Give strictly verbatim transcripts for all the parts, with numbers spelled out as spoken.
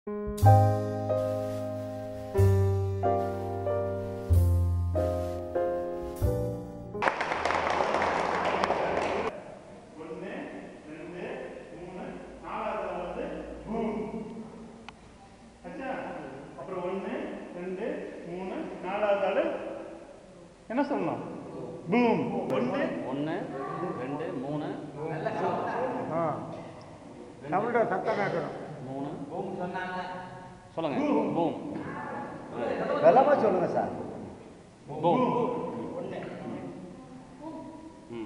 என்ன சொல்லணும்? பூம். ஒன்று ஒன்று ரெண்டு மூணு ஆ தமிழோட சத்தம் கேட்கணும். மூணு பூம் சொன்னாங்க. சொல்லுங்க. பூம். வெள்ளமா சொல்லுங்க சார். பூம். ம்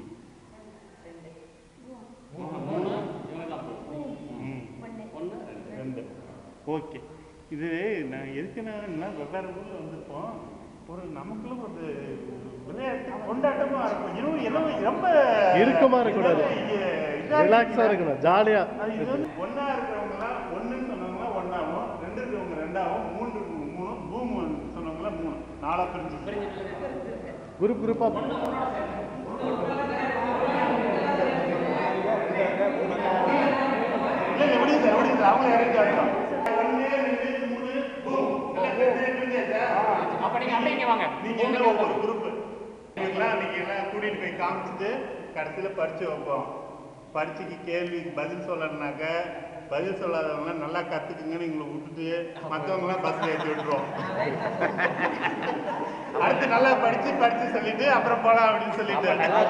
மூணு இவங்கெல்லாம் ஒன்று ரெண்டு. ஓகே. இது நான் எதுக்குன்னா வெவ்வேறு ஊரில் வந்திருப்போம். ஒரு நமக்குள்ள ஒரு விளையாட்டு கொண்டாட்டமா இருக்கும். இன்னும் எல்லாம் ரொம்ப இறுக்கமா இருக்கக்கூடாது, ரிலாக்ஸா இருக்கணும், ஜாலியா. இது வந்து ஒன்னா இருக்கிறவங்கலாம் ஒன்றுன்னு சொன்னவங்களா ஒன்னாவும், ரெண்டு இருக்கிறவங்க ரெண்டாவும், மூன்று மூணு, பூமு சொன்னவங்களா மூணு, நாலா பிரிஞ்சு குரூப் குரூப்பா இல்லை எப்படி சார் எப்படி சார் அவங்க இறங்கி ஆடுறோம். ஒன்று ரெண்டு மூணு பூம். அப்போ நீங்கள் அப்படியே வாங்க. நீங்கள் என்ன ஒவ்வொரு குரூப்பு நீங்களாம் நீங்கள் எல்லாம் கூட்டிகிட்டு போய் காமிச்சிட்டு கடைசியில் பரிச்சு வைப்போம். பரீட்சைக்கு கேள்வி பதில் சொல்லணுனாக்க பதில் சொல்லாதவங்களாம் நல்லா கற்றுக்குங்கன்னு எங்களை விட்டுட்டு மற்றவங்களாம் பஸ்ஸில் ஏற்றி விட்டுருவோம். அடுத்து நல்லா படித்து படித்து சொல்லிட்டு அப்புறம் போகலாம் அப்படின்னு சொல்லிட்டு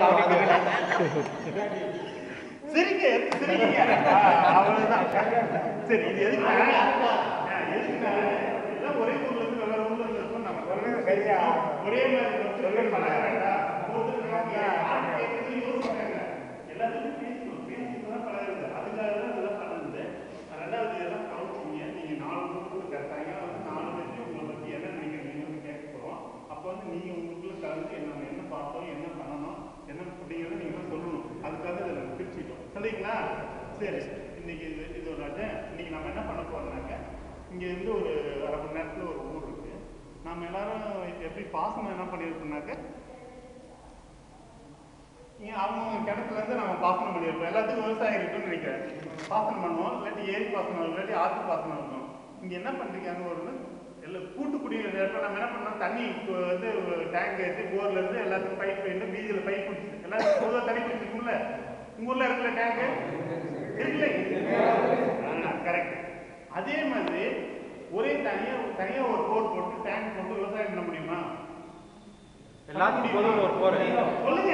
சரிங்க சரிங்க அவ்வளோதான். சரி இது எதுக்குண்ணா எதுக்குண்ணா எல்லாம் ஒரே ஊர்ல இருந்து வெவ்வேறு ஊர்ல இருந்து இருக்கோம். நம்ம ஒரே மாதிரி சொல்ல பழகிறாங்க. எல்லாத்துக்கும் பேசணும் பேசிட்டு தான் பழகுது. அதுக்காக தான் இதெல்லாம் பண்ணுது. ரெண்டாவது இதெல்லாம் கவுச்சிங்க. நீங்கள் நாலு ஊருக்கு கரெக்டாங்க வந்து நாலு பேருக்கு உங்களை பற்றி என்ன நினைக்கிறீங்கன்னு கேட்க போகிறோம். அப்போ வந்து நீங்கள் உங்களுக்குள்ள கலந்து நம்ம என்ன பார்த்தோம் என்ன பண்ணணும் என்ன அப்படிங்கிறத நீங்கள் சொல்லணும். அதுக்காக இதை நம்ம பிரிச்சுக்கிட்டோம். சொல்லிங்களா? சரி இன்னைக்கு இது இது ஒரு ராஜா. இன்னைக்கு நம்ம என்ன பண்ண போறோம்னாக்க இங்கே இருந்து ஒரு அரை மணி நேரத்தில் ஒரு ஊர் இருக்கு. நம்ம எல்லாரும் எப்படி பாசனம் என்ன பண்ணியிருக்கோம்னாக்க இங்கே அவங்க கிணத்துல இருந்து நம்ம பாசனம் பண்ணியிருப்போம். எல்லாத்துக்கும் விவசாயம் இருக்குன்னு நினைக்கிறேன். பாசனம் பண்ணுவோம், இல்லாட்டி ஏரி பாசனம் இல்லாட்டி ஆற்று பாசனம் இருக்கும். இங்கே என்ன பண்ணுறீங்க ஒரு எல்லாம் கூட்டுக்குடி இப்போ நம்ம என்ன பண்ணோம் தண்ணி வந்து டேங்க் ஏற்றி போர்ல இருந்து எல்லாத்துக்கும் பைப் போயிட்டு பீஜில் பைப் பிடிச்சி எல்லாத்துக்கும் பொதுவாக தண்ணி பிடிச்சிருக்கும்ல. உங்கள் ஊரில் இருக்கிற டேங்கு இருக்குல்ல? கரெக்ட். அதே மாதிரி ஒரே தனியாக தனியாக ஒரு போர் போட்டு டேங்க் போட்டு விவசாயம் பண்ண முடியுமா? எல்லாத்துக்கும் ஒரு போர் சொல்லுங்க.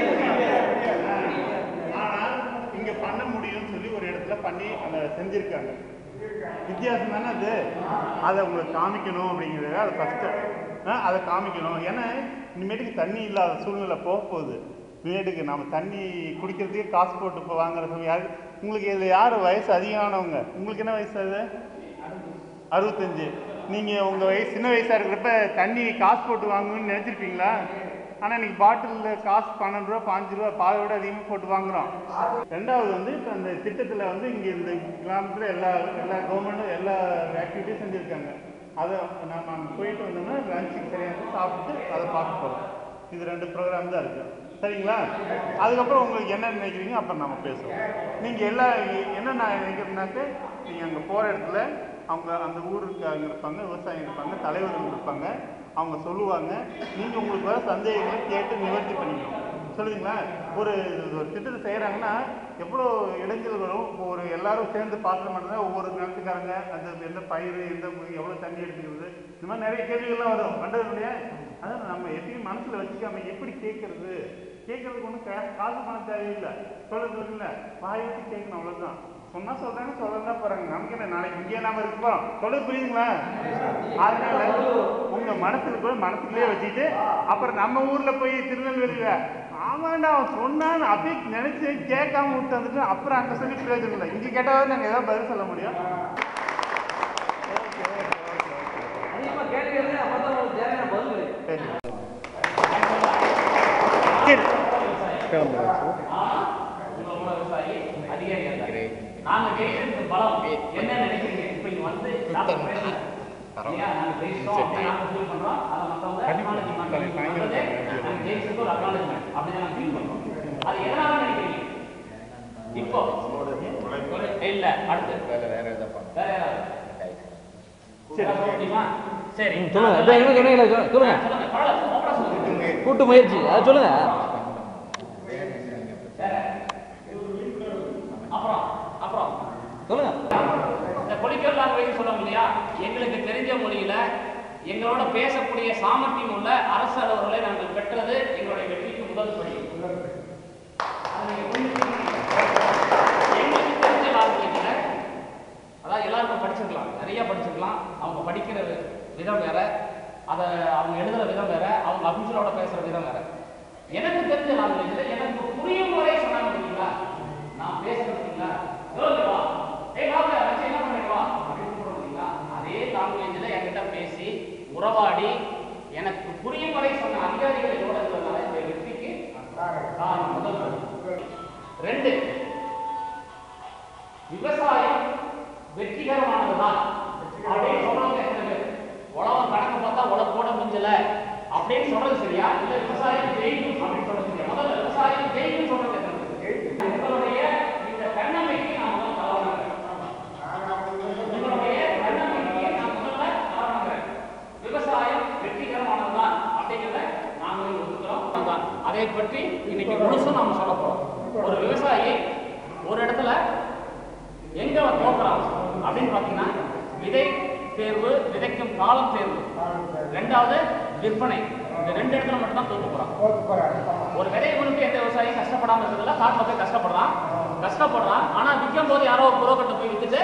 ஆனால் இங்கே பண்ண முடியும்னு சொல்லி ஒரு இடத்துல பண்ணி அதை செஞ்சுருக்காங்க. வித்தியாசம் தானே அது. அதை உங்களுக்கு காமிக்கணும் அப்படிங்கிறத அதை ஃபஸ்ட்டு அதை காமிக்கணும். ஏன்னா இனிமேட்டுக்கு தண்ணி இல்லாத சூழ்நிலை போக போகுது. இனிமேட்டுக்கு நம்ம தண்ணி குடிக்கிறதுக்கே காசு போட்டு இப்போ வாங்குற சமயம் யாரு உங்களுக்கு இதில் யார் வயசு அதிகமானவங்க? உங்களுக்கு என்ன வயசு அது? அறுபத்தஞ்சு. நீங்கள் உங்கள் வயசு சின்ன வயசாக இருக்கிறப்ப தண்ணி காசு போட்டு வாங்கணும்னு நினச்சிருப்பீங்களா? ஆனால் இன்றைக்கி பாட்டிலில் காசு பன்னெண்டு ரூபா பாஞ்சு ரூபா பாதை விட அதிகமாக போட்டு வாங்குகிறோம். ரெண்டாவது வந்து இப்போ அந்த திட்டத்தில் வந்து இங்கே இந்த கிராமத்தில் எல்லா எல்லா கவர்மெண்ட்டும் எல்லா ஆக்டிவிட்டியும் செஞ்சுருக்காங்க. அதை நம்ம அங்கே போயிட்டு வந்தோம்னா லஞ்சுக்கு சரியாக சாப்பிட்டு அதை பார்க்க போகிறோம். இது ரெண்டு ப்ரோக்ராம் தான் இருக்குது. சரிங்களா? அதுக்கப்புறம் உங்களுக்கு என்ன நினைக்கிறீங்க அப்புறம் நம்ம பேசுவோம். நீங்கள் எல்லா என்ன நான் நினைக்கிறேன்னாக்க நீங்கள் அங்கே போகிற இடத்துல அவங்க அந்த ஊருக்கு அங்கே இருப்பாங்க, விவசாயம் இருப்பாங்க, தலைவர்கள் இருப்பாங்க. அவங்க சொல்லுவாங்க. நீங்கள் உங்களுக்கு வர சந்தேகங்களை கேட்டு நிவர்த்தி பண்ணிக்கணும். சொல்லுவீங்களா? ஒரு ஒரு திட்டத்தை செய்கிறாங்கன்னா எவ்வளோ இளைஞர்களும் ஒரு எல்லாரும் சேர்ந்து பார்க்குற மாட்டேங்க. ஒவ்வொரு நிலத்துக்காரங்க அந்த எந்த பயிர் எந்த எவ்வளோ தண்ணி எடுத்துக்கிறது இந்த மாதிரி நிறைய கேள்விகள்லாம் வரும். பண்ணுறது இல்லையா? அதான் நம்ம எப்பயும் மனசில் வச்சுக்காம எப்படி கேட்கறது கேட்கறதுக்கு ஒன்றும் கா காசு பணம் தேவையில்லை. சொல்கிறது இல்லை, வாய்ப்பு கேட்கணும். அவ்வளோதான். சொன்னால் சொல்கிறாங்க, சொல்லதான் போகிறாங்க. நமக்கு என்ன நாளைக்கு இங்கே நாம இருக்க போகிறோம். சொல்ல புரியுதுங்களா? அதனால உங்கள் மனசுக்கு போய் மனசுக்குள்ளேயே வச்சுட்டு அப்புறம் நம்ம ஊரில் போய் திருநெல்வேலியில் ஆமாண்டா அவன் சொன்னான்னு அப்படியே நினச்சி கேட்காம விட்டு வந்துட்டு அப்புறம் அங்கே சொல்லி பிரயோஜனம் இல்லை. இங்கே கேட்டாவது நாங்கள் ஏதாவது பதில் சொல்ல முடியும். நாங்க கேட்கறதுக்கு பலம் என்ன நினைக்கிறீங்க? இப்போ இங்க வந்து அது எதனால நினைக்கிறீங்க? இப்போ இல்ல அடுத்து வேற வேற ஏதாவது வேற சரி முடியுமா? சரி சொல்லுங்க இப்போ என்ன சொன்னீங்களா சொல்லுங்க சொல்லுங்க சொல்லுங்க பரவாயில்ல ஓப்பனா சொல்லுங்க. கூட்டு முயற்சி அது சொல்லுங்க. அப்புறம் அப்புறம் சொல்லுங்க. இந்த பொலிட்டிக்கல் லாங்குவேஜ் சொல்லுவோம் இல்லையா, எங்களுக்கு தெரிஞ்ச மொழியில எங்களோட பேசக்கூடிய சாமர்த்தியம் உள்ள அரசு அலுவலர்களை நாங்கள் பெற்றது எங்களுடைய வெற்றிக்கு முதல் படி. அதை நீங்க புரிஞ்சுக்கணும். எங்களுக்கு தெரிஞ்ச லாங்குவேஜ்ல அதாவது எல்லாருக்கும் படிச்சிருக்கலாம், நிறைய படிச்சிருக்கலாம். அவங்க படிக்கிற விதம் வேற, அதை அவங்க எழுதுற விதம் வேற, அவங்க அபிஷியலோட பேசுற விதம் வேற. எனக்கு தெரிஞ்ச லாங்குவேஜ்ல எனக்கு புரியும் முறை சொன்னாங்க பார்த்தீங்களா, நான் பேசுறீங்களா ஏய் வாங்க வச்சு என்ன பண்ணிடுவா அப்படின்னு சொல்றீங்களா, அதே லாங்குவேஜ்ல என்கிட்ட பேசி உறவாடி எனக்கு புரியும் முறை சொன்ன அதிகாரிகள் என்னோட இருந்ததுனால இந்த வெற்றிக்கு காரணம் முதல் படி. ரெண்டு, விவசாயம் வெற்றிகரமானதுதான் அப்படின்னு சொல்றவங்க எத்தனை பேர்? உழவன் கணக்கு பார்த்தா உழப்போட மிஞ்சல அப்படின்னு சொல்றது சரியா, இல்ல விவசாயம் ஜெயிக்கும் அப்படின்னு சொல்றது சரியா? முதல்ல விவசாயம் ஜெயிக்கும் சொல்றது எத்தனை பேர்? உங்களுடைய இந்த கண்ணமைக்கு நான் முதல்ல தவறானேன். உங்களுடைய கண்ணமைக்கு நான் முதல்ல தவறானேன். விவசாயம் வெற்றிகரமானதுதான் அப்படிங்கிறத நாங்களும் ஒத்துக்கிறோம். அதை பற்றி இன்னைக்கு முழுசும் நாம சொல்ல போறோம். ஒரு விவசாயி ஒரு இடத்துல எங்க தோற்கிறான் அப்படின்னு பாத்தீங்கன்னா, விதை தேர்வு, விதைக்கும் காலம் தேர்வு, ரெண்டாவது விற்பனை, இந்த ரெண்டு இடத்துல மட்டும் தான் தோற்று போறான். ஒரு விதையை கொண்டு எந்த விவசாயி கஷ்டப்படாம இருக்கிறதுல காட்டுல போய் கஷ்டப்படுறான் கஷ்டப்படுறான் ஆனா விற்கும் போது யாரோ ஒரு புரோக்கர்ட்ட போய் வித்துட்டு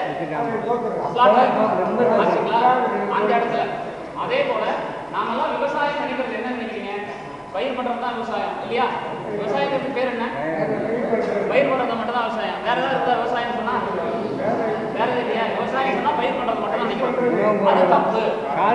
அந்த இடத்துல. அதே போல நாமெல்லாம் விவசாயம் நினைக்கிறது என்ன நினைக்கிறீங்க? பயிர் பண்றது தான் விவசாயம் இல்லையா? விவசாயத்துக்கு பேர் என்ன? பயிர் பண்றது மட்டும் தான் விவசாயம். வேற ஏதாவது இருந்தா விவசாயம் சொன்னா வேற எது இல்லையா? விவசாயம் சொன்னா பயிர் பண்றது மட்டும் தான் நினைக்கிறோம். அது தப்பு.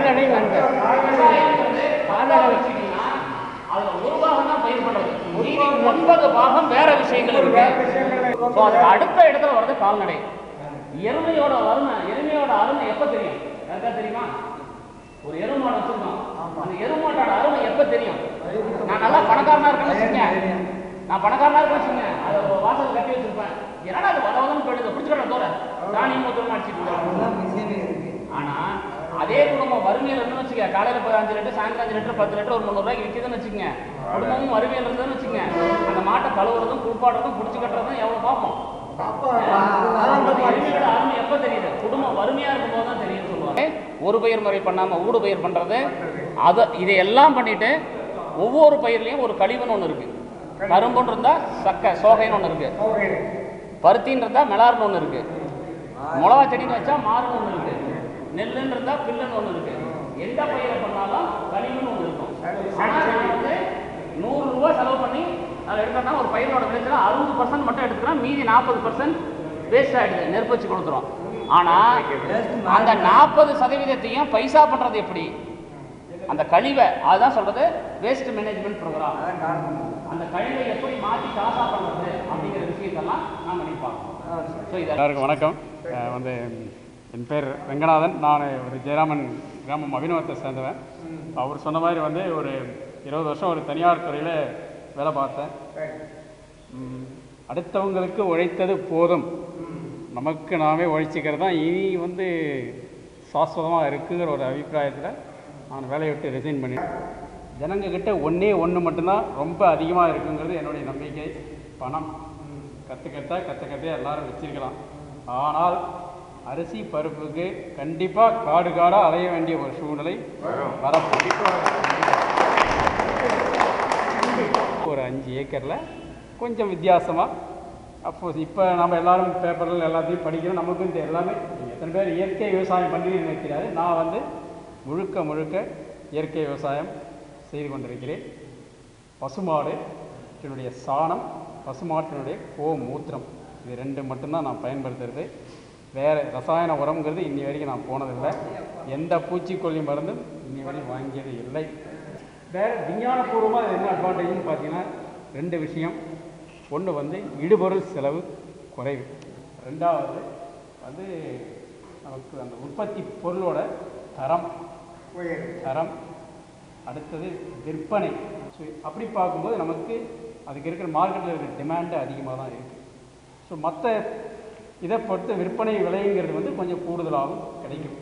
விவசாயம் வச்சுட்டீங்கன்னா அதுல ஒரு பாகம் தான் பயிர் பண்றது, மீதி ஒன்பது பாகம் வேற விஷயங்கள் இருக்கு. அதுக்கு அடுத்த இடத்துல வர்றது கால்நடை. எருமையோட அருமை எருமையோட அருமை எப்ப தெரியும்? யாருக்கா தெரியுமா? ஒரு எருமாடு வச்சிருக்கோம், அந்த எருமாட்டோட அருமை எப்ப தெரியும்? நான் நல்லா பணக்காரனா இருக்கேன்னு வச்சுங்க, நான் பணக்காரனா இருக்கேன்னு வச்சுங்க, அதை வாசல் கட்டி வச்சிருப்பேன், என்னடா அது வளவலன்னு போயிடுது, பிடிச்சிக்கணும் தோற தானியம் மூத்தமா அடிச்சுட்டு. ஆனா அதே குடும்பம் வறுமையில இருந்து வச்சுக்க, காலையில போய் அஞ்சு லிட்டர், சாயந்தரம் அஞ்சு லிட்டர், பத்து லிட்டர், ஒரு முந்நூறு ரூபாய்க்கு விற்கிதுன்னு வச்சுக்கோங்க. குடும்பமும் வறுமையில இருந்ததுன்னு வச்சுங்க, அந்த மாட்டை கழுவுறதும் குளிப்பாடுறதும் பிடிச்சி கட்டுறதும் எவ்வளவு பார்ப்போம். அருமை எப்ப தெரியுது? குடும்பம் வறுமையா இருக்கும் போது தான் தெரியும் சொல்லுவாங்க. ஒரு பயிர் முறை பண்ணாம ஊடு பயிர் பண்றது, அதை இதையெல்லாம் பண்ணிட்டு ஒவ்வொரு பயிர்லயும் ஒரு கழிவுன்னு ஒண்ணு இருக்கு. கரும்புன்னு இருந்தா சக்க சோகைன்னு ஒண்ணு இருக்கு, பருத்தின்னு இருந்தா மெலார்னு ஒண்ணு இருக்கு, மிளகா செடின்னு வச்சா மாறுன்னு ஒண்ணு இருக்கு, நெல்லுன்னு இருந்தா பில்லுன்னு ஒண்ணு இருக்கு. எந்த பயிரை பண்ணாலும் கழிவுன்னு ஒண்ணு இருக்கும். ஆனா நான் வந்து நூறு ரூபாய் செலவு பண்ணி அதை எடுத்தோம்னா ஒரு பயிரோட விளைச்சல அறுபது பர்சன்ட் மட்டும் எடுத்துக்கிறோம், மீதி நாற்பது பர்சன்ட் வேஸ்ட் ஆயிடுது, நெருப்பு வச்சு கொடுத்துரும். ஆனா அந்த நாற்பது சதவீதத்தையும் பைசா பண்றது எப்படி? அந்த கழிவை, அதுதான் சொல்றது வேஸ்ட் மேனேஜ்மெண்ட் ப்ரோக்ராம். அந்த கழிவை எப்படி மாற்றி காசா பண்றது அப்படிங்கிற விஷயத்தெல்லாம் நாம் நினைப்பாங்க. ஸோ இது எல்லாருக்கும் வணக்கம். வந்து என் பேர் ரெங்கநாதன். நான் ஒரு ஜெயராமன் கிராமம் அபிநவத்தை சேர்ந்தவன். அவர் சொன்ன மாதிரி வந்து ஒரு இருபது வருஷம் ஒரு தனியார் துறையில் வேலை பார்த்தேன். அடுத்தவங்களுக்கு உழைத்தது போதும், நமக்கு நாமே உழைச்சிக்கிறது தான் இனி வந்து சாஸ்வதமாக இருக்குங்கிற ஒரு அபிப்பிராயத்தில் நான் வேலையை விட்டு ரிசைன் பண்ணிட்டேன். ஜனங்கக்கிட்ட ஒன்றே ஒன்று மட்டும்தான் ரொம்ப அதிகமாக இருக்குங்கிறது என்னுடைய நம்பிக்கை, பணம். கற்றுக்கட்டா கற்ற கத்தையாக எல்லோரும் வச்சிருக்கலாம், ஆனால் அரிசி பருப்புக்கு கண்டிப்பாக காடு காடாக அலைய வேண்டிய ஒரு சூழ்நிலை வரப்போகுது. ஒரு அஞ்சு ஏக்கரில் கொஞ்சம் வித்தியாசமாக, அப்போது இப்போ நம்ம எல்லோரும் பேப்பரில் எல்லாத்தையும் படிக்கிறோம், நமக்கும் இந்த எல்லாமே எத்தனை பேர் இயற்கை விவசாயம் பண்ணுறீங்கன்னு நினைக்கிறாரு. நான் வந்து முழுக்க முழுக்க இயற்கை விவசாயம் செய்து கொண்டிருக்கிறேன். பசுமாடு என்னுடைய சாணம், பசுமாட்டினுடைய கோ மூத்திரம், இது ரெண்டு மட்டும்தான் நான் பயன்படுத்துறது. வேறு ரசாயன உரம்ங்கிறது இன்னி வரைக்கும் நான் போனதில்லை, எந்த பூச்சிக்கொல்லி மருந்தும் இன்னி வரைக்கும் வாங்கியது இல்லை. வேறு விஞ்ஞானபூர்வமாக என்ன அட்வான்டேஜ்னு பார்த்தீங்கன்னா ரெண்டு விஷயம். ஒன்று வந்து இடுபொருள் செலவு குறைவு, ரெண்டாவது வந்து நமக்கு அந்த உற்பத்தி பொருளோட தரம் தரம் அடுத்தது விற்பனை. ஸோ அப்படி பார்க்கும்போது நமக்கு அதுக்கு இருக்கிற மார்க்கெட்டில் இருக்கிற டிமாண்டு அதிகமாக தான் இருக்குது. ஸோ மற்ற இதை பொறுத்து விற்பனை விலைங்கிறது வந்து கொஞ்சம் கூடுதலாகவும் கிடைக்கும்.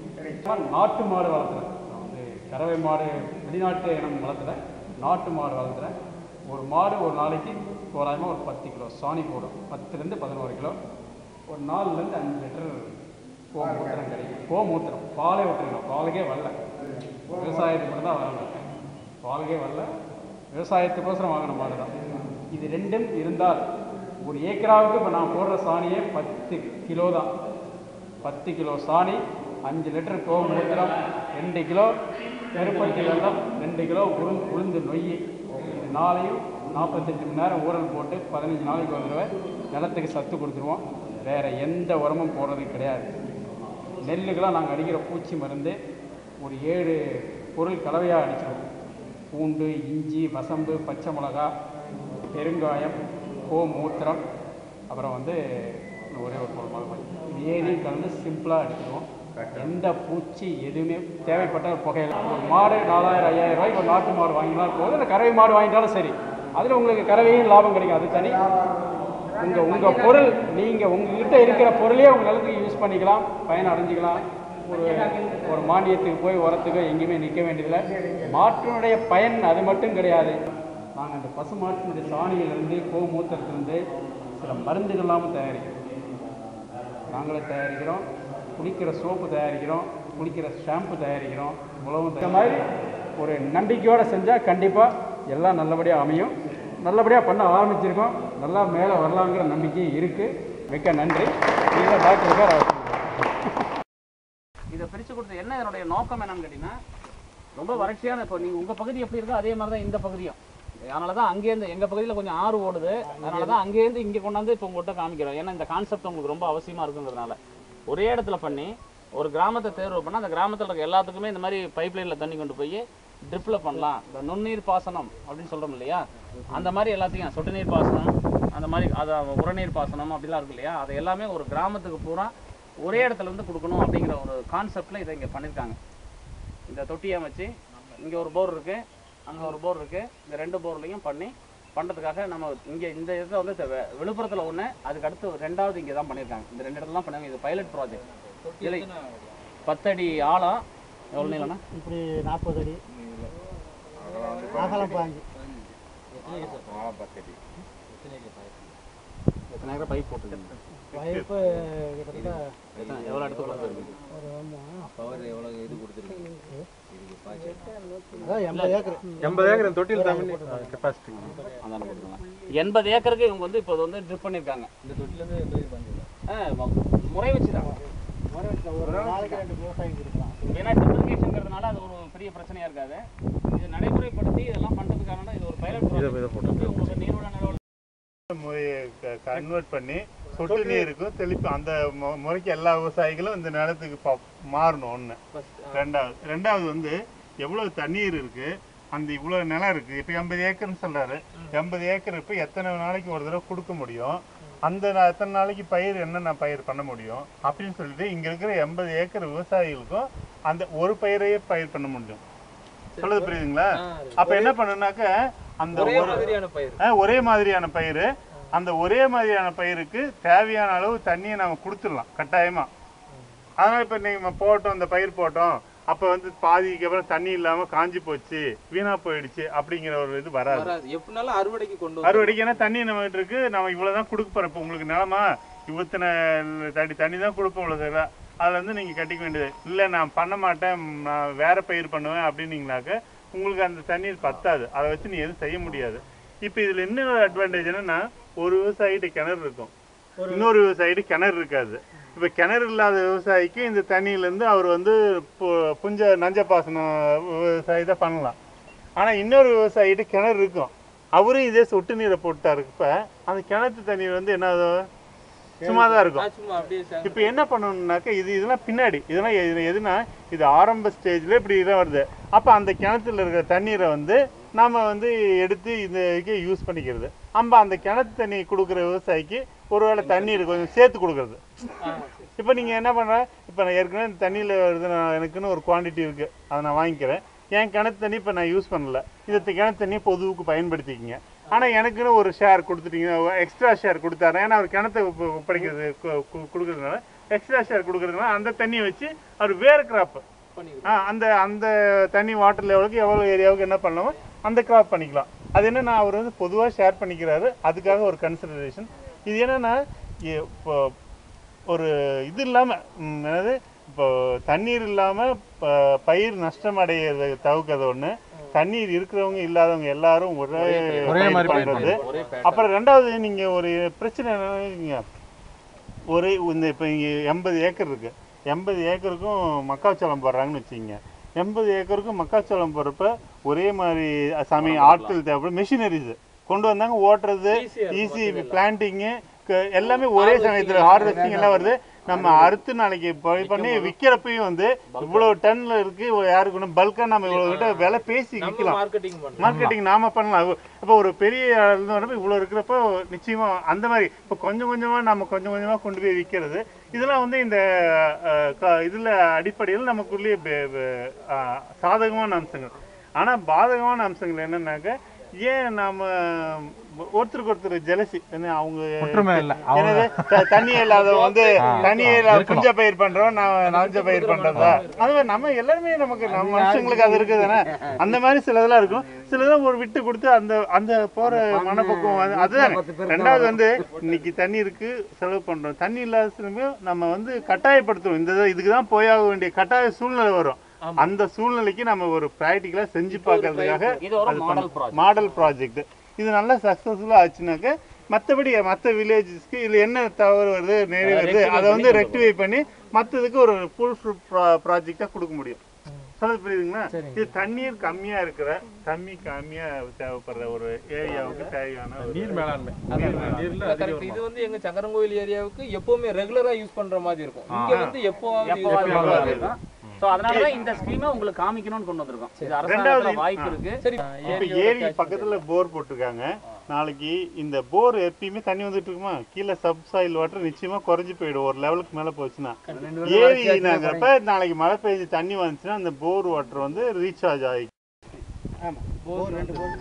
நாட்டு மாடு வளர்த்துறேன். நான் வந்து கறவை மாடு வெளிநாட்டு இனம் வளர்த்துறேன். நாட்டு மாடு வளர்த்துறேன். ஒரு மாடு ஒரு நாளைக்கு தோராயமாக ஒரு பத்து கிலோ சாணி போடும். பத்துலேருந்து பதினோரு கிலோ. ஒரு நாலுலேருந்து அஞ்சு லிட்டர் கோ மூத்திரம் கிடைக்கும். கோ மூத்திரம் பாலே விட்டுருக்கோம். பாலுக்கே வரல, விவசாயத்துக்கு மட்டும் தான் வரல. பாலுக்கே வரல, விவசாயத்துக்கோசரம் வாங்கின மாடு தான். இது ரெண்டும் இருந்தால் ஒரு ஏக்கராவுக்கு இப்போ நான் போடுற சாணியே பத்து கிலோ தான். பத்து கிலோ சாணி, அஞ்சு லிட்டர் கோ மூத்திரம், ரெண்டு கிலோ கருப்பட்டி வெல்லம், ரெண்டு கிலோ உரு உளுந்து நொய், இது நாளையும் நாற்பத்தஞ்சு மணி நேரம் ஊறல் போட்டு பதினஞ்சு நாளைக்கு ஒரு தடவை நிலத்துக்கு சத்து கொடுத்துருவோம். வேறு எந்த உரமும் போடுறது கிடையாது. நெல்லுக்கெல்லாம் நாங்கள் அடிக்கிற பூச்சி மருந்து ஒரு ஏழு பொருள் கலவையாக அடிச்சிருவோம். பூண்டு, இஞ்சி, வசம்பு, பச்சை மிளகா, பெருங்காயம், கோ மூத்திரம், அப்புறம் வந்து ஒரே ஒரு பொருள் மிளகாய், இது ஏழையும் கலந்து சிம்பிளாக அடிச்சிடுவோம். எந்த பூச்சி எதுவுமே தேவைப்பட்ட புகையில ஒரு மாடு நாலாயிரம் ஐயாயிரம் ரூபாய்க்கு ஒரு நாட்டு மாடு வாங்கினாலும் போதும், இல்லை கறவை மாடு வாங்கிட்டாலும் சரி. அதில் உங்களுக்கு கறவையும் லாபம் கிடைக்கும். அது தனி. உங்கள் உங்கள் பொருள் நீங்கள் உங்கள்கிட்ட இருக்கிற பொருளையே உங்கள் நிலத்துக்கு யூஸ் பண்ணிக்கலாம், பயன் அடைஞ்சிக்கலாம். ஒரு ஒரு மானியத்துக்கு போய் உரத்துக்கு எங்கேயுமே நிற்க வேண்டியதில்லை. மாட்டினுடைய பயன் அது மட்டும் கிடையாது. நாங்கள் இந்த பசு மாட்டினுடைய சாணியிலிருந்து கோ மூத்திரத்திலிருந்து சில மருந்துகள்லாமும் தயாரிக்கிறோம். நாங்களே தயாரிக்கிறோம். குளிக்கிற சோப்பு தயாரிக்கிறோம், குளிக்கிற ஷாம்பு தயாரிக்கிறோம், உழவும். இந்த மாதிரி ஒரு நம்பிக்கையோடு செஞ்சால் கண்டிப்பாக எல்லாம் நல்லபடியாக அமையும். நல்லபடியாக பண்ண ஆரம்பிச்சிருக்கோம். நல்லா மேலே வரலாங்கிற நம்பிக்கையும் இருக்குது. மிக்க நன்றி. நீங்கள் டாக்டர் பேர் அவர் இதை பிரித்து கொடுத்து என்ன இதனுடைய நோக்கம் என்னன்னு கேட்டிங்கன்னா, ரொம்ப வறட்சியான இப்போ நீங்கள் உங்கள் பகுதி எப்படி இருக்கோ அதே மாதிரி தான் இந்த பகுதியும். அதனால தான் அங்கேருந்து எங்கள் பகுதியில் கொஞ்சம் ஆறு ஓடுது. அதனால தான் அங்கேருந்து இங்கே கொண்டாந்து இப்போ உங்கள்கிட்ட காமிக்கிறோம். ஏன்னா இந்த கான்செப்ட் உங்களுக்கு ரொம்ப அவசியமாக இருக்குங்கிறதுனால ஒரே இடத்துல பண்ணி ஒரு கிராமத்தை தேர்வு பண்ணால் அந்த கிராமத்தில் இருக்க எல்லாத்துக்குமே இந்த மாதிரி பைப் லைனில் தண்ணி கொண்டு போய் ட்ரிப்பில் பண்ணலாம். இந்த நுண்ணீர் பாசனம் அப்படின்னு சொல்கிறோம் இல்லையா, அந்த மாதிரி எல்லாத்தையும் சொட்டு நீர் பாசனம், அந்த மாதிரி அதை உரநீர் பாசனம் அப்படிலாம் இருக்கு இல்லையா, அதை எல்லாமே ஒரு கிராமத்துக்கு பூரா ஒரே இடத்துல இருந்து கொடுக்கணும் அப்படிங்கிற ஒரு கான்செப்டில் இதை இங்கே பண்ணியிருக்காங்க. இந்த தொட்டியை வச்சு இங்கே ஒரு போர் இருக்குது, அங்கே ஒரு போர் இருக்குது. இந்த ரெண்டு போர்லையும் பண்ணி பண்ணுறதுக்காக நம்ம இங்கே இந்த இடத்துல வந்து விழுப்புரத்தில் ஒன்று, அதுக்கு அடுத்து ரெண்டாவது இங்கே தான் பண்ணியிருக்காங்க. இந்த ரெண்டு இடத்துல தான் பண்ணுவாங்க. இது பைலட் ப்ராஜெக்ட். இல்லை பத்தடி ஆழம் எவ்வளோ நீளம்னா இப்படி நாற்பது அடி அகலம் பாஞ்சு பத்தடி எத்தனை ஏக்கர் பைப் போட்டுருக்கு? பைப்பு கிட்டத்தட்ட எவ்வளோ இடத்துக்குள்ள இருக்குது? ஒரு பவர் எவ்வளோ இது கொடுத்துருக்கு? அதான் எண்பது ஏக்கர் எண்பது ஏக்கர் தொட்டியில் தண்ணி கெப்பாசிட்டி அதான் கொடுத்துருங்க. எண்பது ஏக்கருக்கு இவங்க வந்து இப்போ வந்து ட்ரிப் பண்ணியிருக்காங்க. இந்த தொட்டிலேருந்து எண்பது பண்ணுங்க. ஆ முறை வச்சு தான் ஒரு நாளைக்கு ரெண்டு விவசாயம் கொடுக்கலாம். ஏன்னா டெப்ளிகேஷன்ங்கிறதுனால அது ஒரு பெரிய பிரச்சனையாக இருக்காது. இது நடைமுறைப்படுத்தி இதெல்லாம் பண்ணுறதுக்கான இது ஒரு பைலட் ப்ராஜெக்ட். உங்களுக்கு நீரோட நிலவரம் கன்வெர்ட் பண்ணி சொட்டு நீருக்கும் தெளிப்பு அந்த மு- முறைக்கு எல்லா விவசாயிகளும் இந்த நிலத்துக்கு பா- மாறணும். ஒன்று. ரெண்டாவது ரெண்டாவது வந்து எவ்வளோ தண்ணீர் இருக்கு, அந்த இவ்வளோ நிலம் இருக்கு. இப்போ எண்பது ஏக்கர்னு சொல்றாரு. எண்பது ஏக்கர் இப்போ எத்தனை நாளைக்கு ஒரு தடவை கொடுக்க முடியும், அந்த நா- எத்தனை நாளைக்கு பயிர் என்னென்ன பயிர் பண்ண முடியும் அப்படின்னு சொல்லிட்டு இங்கே இருக்கிற எண்பது ஏக்கர் விவசாயிகளுக்கும் அந்த ஒரு பயிரையே பயிர் பண்ண முடியும். சொல்றது புரியுதுங்களா? அப்ப என்ன பண்ணணும்னாக்க அந்த ஒரு ஆ, ஒரே மாதிரியான பயிர், அந்த ஒரே மாதிரியான பயிருக்கு தேவையான அளவு தண்ணியை நம்ம கொடுத்துடலாம் கட்டாயமா. அதனால இப்ப நீங்க போட்டோம், அந்த பயிர் போட்டோம், அப்ப வந்து பாதிக்கு அப்புறம் தண்ணி இல்லாம காஞ்சி போச்சு, வீணா போயிடுச்சு அப்படிங்கிற ஒரு இது வராது. எப்படினாலும் அறுவடைக்கு கொண்டு அறுவடைக்கு ஏன்னா தண்ணி நம்ம கிட்ட இருக்கு, நம்ம இவ்வளவுதான் கொடுக்க போறோம். இப்போ உங்களுக்கு நிலமா இவ்வளத்தனை தண்ணி தண்ணி தான் கொடுப்போம் இவ்வளவு, அதுல இருந்து நீங்க கட்டிக்க வேண்டியது இல்லை. நான் பண்ண மாட்டேன், நான் வேற பயிர் பண்ணுவேன் அப்படின்னீங்கனாக்க உங்களுக்கு அந்த தண்ணீர் பத்தாது. அதை வச்சு நீ எதுவும் செய்ய முடியாது. இப்போ இதுல இன்னொரு அட்வான்டேஜ் என்னன்னா, ஒரு விவசாயிகிட்ட கிணறு இருக்கும், இன்னொரு விவசாயிகிட்ட கிணறு இருக்காது. இப்போ கிணறு இல்லாத விவசாயிக்கு இந்த தண்ணியிலேருந்து அவர் வந்து பு- புஞ்ச நஞ்ச பாசனம் விவசாயி தான் பண்ணலாம். ஆனால் இன்னொரு விவசாயிகிட்ட கிணறு இருக்கும், அவரும் இதே சொட்டு நீரை போட்டாருப்ப அந்த கிணத்து தண்ணீர் வந்து என்ன சும்மா தான் இருக்கும். இப்போ என்ன பண்ணணும்னாக்கா இது இதெல்லாம் பின்னாடி இதெல்லாம் எது எதுனா இது ஆரம்ப ஸ்டேஜில் இப்படி இதான் வருது. அப்போ அந்த கிணத்துல இருக்கிற தண்ணீரை வந்து நாம் வந்து எடுத்து இந்த இதுக்கு யூஸ் பண்ணிக்கிறது. நம்ம அந்த கிணத்து தண்ணி கொடுக்குற விவசாயிக்கு ஒருவேளை தண்ணீர் கொஞ்சம் சேர்த்து கொடுக்குறது. இப்போ நீங்கள் என்ன பண்ணுற, இப்போ நான் ஏற்கனவே இந்த தண்ணியில் வருது, நான் எனக்குன்னு ஒரு குவான்டிட்டி இருக்குது, அதை நான் வாங்கிக்கிறேன். என் கிணத்து தண்ணி இப்போ நான் யூஸ் பண்ணல, இந்த கிணத்து தண்ணி பொதுவுக்கு பயன்படுத்திக்கிங்க. ஆனால் எனக்குன்னு ஒரு ஷேர் கொடுத்துட்டீங்கன்னா, எக்ஸ்ட்ரா ஷேர் கொடுத்தாரு. ஏன்னா அவர் கிணத்தை ஒப்படைக்கிறது கொடுக்குறதுனால எக்ஸ்ட்ரா ஷேர் கொடுக்குறதுனால அந்த தண்ணியை வச்சு அவர் வேறு கிராப்பு பண்ணிக்கலாம். ஆ அந்த அந்த தண்ணி வாட்டர் லெவலுக்கு எவ்வளோ ஏரியாவுக்கு என்ன பண்ணலாமோ அந்த கிராப் பண்ணிக்கலாம். அது என்னன்னா அவர் வந்து பொதுவாக ஷேர் பண்ணிக்கிறாரு, அதுக்காக ஒரு கன்சிடரேஷன். இது என்னன்னா இப்போ ஒரு இது இல்லாமல் என்னது இப்போ தண்ணீர் இல்லாமல் பயிர் நஷ்டம் அடையிறது தவிர்க்கிறது ஒன்று, தண்ணீர் இருக்கிறவங்க இல்லாதவங்க எல்லாரும் ஒரே பயிர் பண்ணுறது. அப்புறம் ரெண்டாவது நீங்கள் ஒரு பிரச்சனை என்னன்னா ஒரு இந்த இப்போ இங்கே எண்பது ஏக்கர் இருக்குது, எண்பது ஏக்கருக்கும் மக்காச்சோளம் போடுறாங்கன்னு வச்சுக்கிங்க. எண்பது ஏக்கருக்கும் மக்காச்சோளம் போடுறப்ப ஒரே மாதிரி சமயம் ஆட்கள் தேவைப்படும், மெஷினரிஸ் கொண்டு வந்தாங்க, ஓட்டுறது ஈஸி, பிளான்டிங்கு எல்லாமே ஒரே சமயத்தில் ஹார்வெஸ்டிங் எல்லாம் வருது. நம்ம அறுத்து நாளைக்கு பண்ணி விற்கிறப்பையும் வந்து இவ்வளோ டன்ல இருக்கு, யாருக்கு பல்காக நம்ம இவ்வளோ கிட்ட விலை பேசி விற்கலாம், மார்க்கெட்டிங் நாம பண்ணலாம். இப்போ ஒரு பெரிய வரப்போ இவ்வளோ இருக்கிறப்போ நிச்சயமா அந்த மாதிரி இப்போ கொஞ்சம் கொஞ்சமாக நம்ம கொஞ்சம் கொஞ்சமாக கொண்டு போய் விற்கிறது, இதெல்லாம் வந்து இந்த இதில் அடிப்படையில் நமக்குள்ளேயே சாதகமான அம்சங்கள். ஆனால் பாதகமான அம்சங்கள் என்னன்னாக்க, ஏன் நாம ஒருத்தருக்கு ஒருத்தர் ஜெலசி, அவங்க தண்ணி இல்லாத வந்து தண்ணி இல்லாத புஞ்ச பயிர் பண்றோம், நான் நஞ்ச பயிர் பண்றதா, அது மாதிரி நம்ம எல்லாருமே நமக்கு நம்ம மனுஷங்களுக்கு அது இருக்குதுதானே. அந்த மாதிரி சிலதெல்லாம் இருக்கும், சிலதெல்லாம் ஒரு விட்டு கொடுத்து அந்த அந்த போற மனப்பக்குவம் அதுதான். ரெண்டாவது வந்து இன்னைக்கு தண்ணி இருக்கு செலவு பண்றோம், தண்ணி இல்லாத சிலமையும் நம்ம வந்து கட்டாயப்படுத்துவோம், இந்த இதுக்குதான் போயாக வேண்டிய கட்டாய சூழ்நிலை வரும். அந்த சூழ்நிலைக்கு நம்ம ஒரு பிராக்டிக்கலா செஞ்சு பார்க்கறதுக்காக மாடல் ப்ராஜெக்ட் இது நல்லா சக்சஸ்ஃபுல்லா ஆச்சுனாக்க, மற்றபடி மற்ற வில்லேஜஸ்க்கு இதுல என்ன தவறு வருது நிறைய வருது அதை வந்து ரெக்டிஃபை பண்ணி மற்றதுக்கு ஒரு ஃபுல் ப்ராஜெக்டா கொடுக்க முடியும். சொல்ல புரியுதுங்களா? இது தண்ணீர் கம்மியா இருக்கிற தண்ணி கம்மியா தேவைப்படுற ஒரு ஏரியாவுக்கு தேவையான நீர் மேலாண்மை. இது வந்து எங்க சங்கரன்கோவில் ஏரியாவுக்கு எப்பவுமே ரெகுலரா யூஸ் பண்ற மாதிரி இருக்கும். இங்க வந்து எப்போ சோ அதனால தான் இந்த ஸ்கீமை உங்களுக்கு காமிக்கணும்னு கொண்டு வந்திருக்கோம். இது அரசாங்கத்துல வாய்ப்பு இருக்கு. சரி, இப்ப ஏரி பக்கத்துல போர் போட்டுருக்காங்க, நாளைக்கு இந்த போர் எப்பயுமே தண்ணி வந்துட்டு இருக்குமா, கீழே சப்சாயில் வாட்டர் நிச்சயமா குறைஞ்சு போயிடும் ஒரு லெவலுக்கு மேல போச்சுன்னா. ஏரி நாங்கிறப்ப நாளைக்கு மழை பெய்ஞ்சு தண்ணி வந்துச்சுன்னா அந்த போர் வாட்டர் வந்து ரீசார்ஜ் ஆகி ஆமா போர் ரெண்டு போர்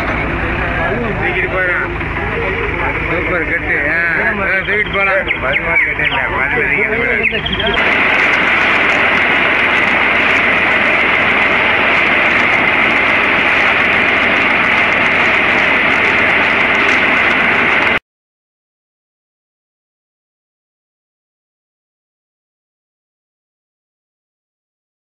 சூப்பர் கட்டு தூக்கிட்டு போலாம்.